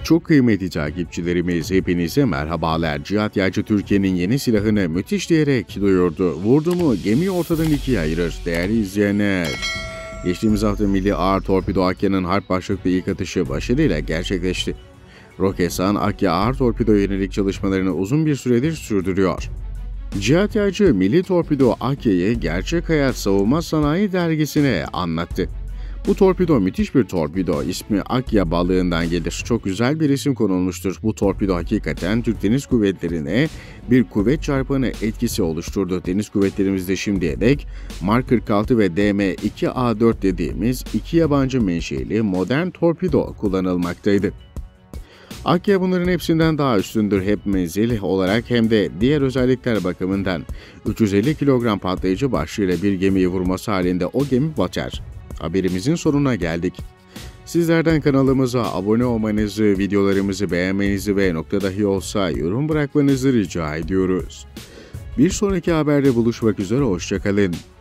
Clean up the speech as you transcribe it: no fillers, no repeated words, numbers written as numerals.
Çok kıymetli takipçilerimiz, hepinize merhabalar. Cihat Yaycı Türkiye'nin yeni silahını müthiş diyerek duyurdu. Vurdu mu gemiyi ortadan ikiye ayırır. Değerli izleyenler, geçtiğimiz hafta Milli Ağır Torpido Akya'nın harp başlıklı ilk atışı başarıyla gerçekleşti. Roketsan, Akya ağır torpido yönelik çalışmalarını uzun bir süredir sürdürüyor. Cihat Yaycı, Milli Torpido Akya'yı Gerçek Hayat Savunma Sanayi Dergisi'ne anlattı. Bu torpido müthiş bir torpido. İsmi Akya balığından gelir. Çok güzel bir isim konulmuştur. Bu torpido hakikaten Türk Deniz Kuvvetleri'ne bir kuvvet çarpanı etkisi oluşturdu. Deniz kuvvetlerimizde şimdiye dek Mark 46 ve DM-2A4 dediğimiz iki yabancı menşeli modern torpido kullanılmaktaydı. Akya bunların hepsinden daha üstündür, hep menzil olarak hem de diğer özellikler bakımından. 350 kilogram patlayıcı başlığıyla bir gemiyi vurması halinde o gemi batar. Haberimizin sonuna geldik. Sizlerden kanalımıza abone olmanızı, videolarımızı beğenmenizi ve nokta dahi olsa yorum bırakmanızı rica ediyoruz. Bir sonraki haberde buluşmak üzere, hoşça kalın.